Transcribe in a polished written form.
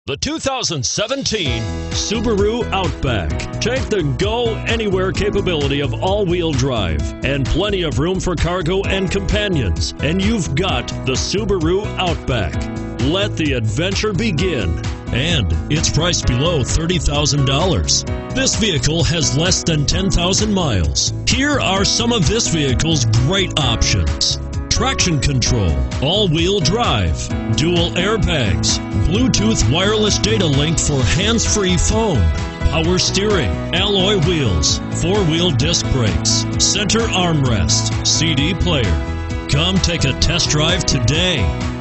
The 2017 Subaru Outback. Take the go-anywhere capability of all-wheel drive and plenty of room for cargo and companions. And you've got the Subaru Outback. Let the adventure begin. And it's priced below $30,000. This vehicle has less than 10,000 miles. Here are some of this vehicle's great options: traction control, all-wheel drive, dual airbags, Bluetooth wireless data link for hands-free phone, power steering, alloy wheels, four-wheel disc brakes, center armrest, CD player. Come take a test drive today.